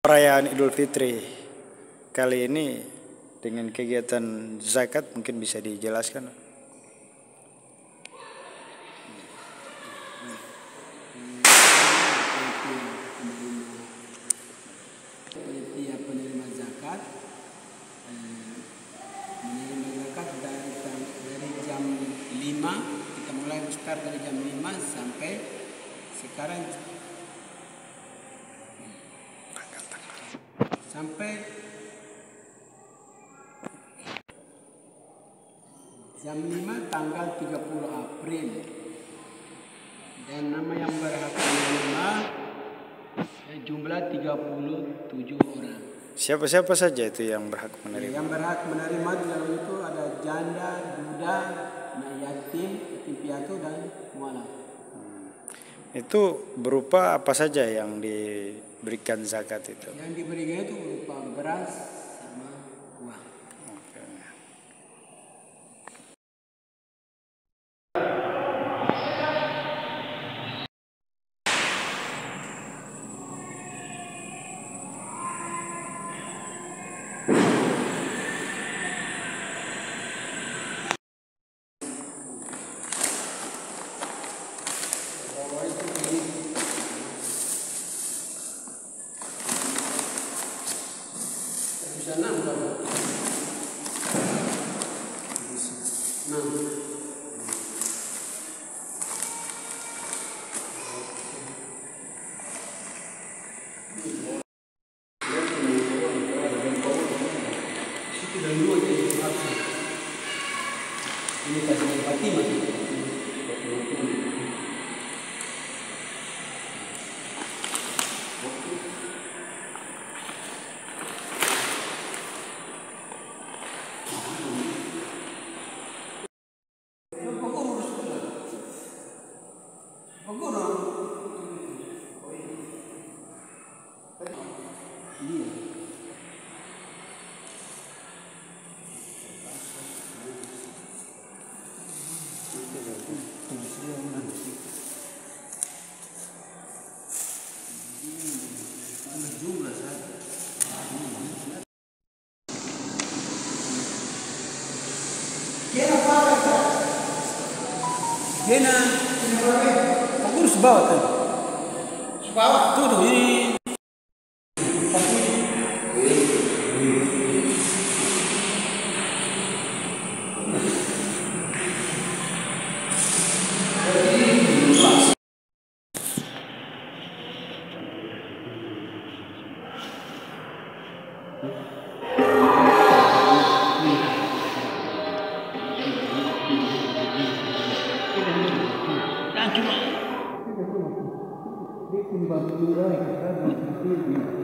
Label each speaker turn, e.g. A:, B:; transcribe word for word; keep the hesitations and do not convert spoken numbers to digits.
A: perayaan Idul Fitri kali ini dengan kegiatan zakat, mungkin bisa dijelaskan?
B: Panitia penerima zakat eh, menerima zakat dari, dari jam lima, kita mulai start dari jam lima sampai sekarang sampai jam lima tanggal tiga puluh April, dan nama yang berhak menerima eh, jumlah tiga puluh tujuh orang.
A: Siapa-siapa saja itu yang berhak menerima?
B: Yang berhak menerima di dalam itu ada janda, duda, anak yatim, yatim piatu, dan mualaf.
A: Hmm. Itu berupa apa saja yang diberikan zakat itu?
B: Yang diberikan itu berupa beras sama uang.
A: Oke.
B: Bisa enam berapa? Enam. Situ dan dua jadi satu. Ini kasih Fatimah. Kena pengurus bawah kan? Bawah tuh tuh ini. Cuma dia timbang menilai kita